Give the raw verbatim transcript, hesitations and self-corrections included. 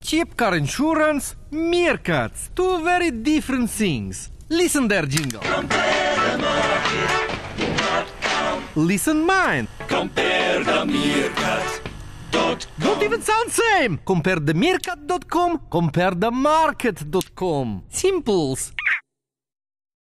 cheap car insurance, meerkats. Two very different things. Listen there, Jingle. Compare the market dot com. Listen mine. Compare the meerkat dot com. Don't even sound same. Compare the meerkat dot com. Compare the market dot com. Simples.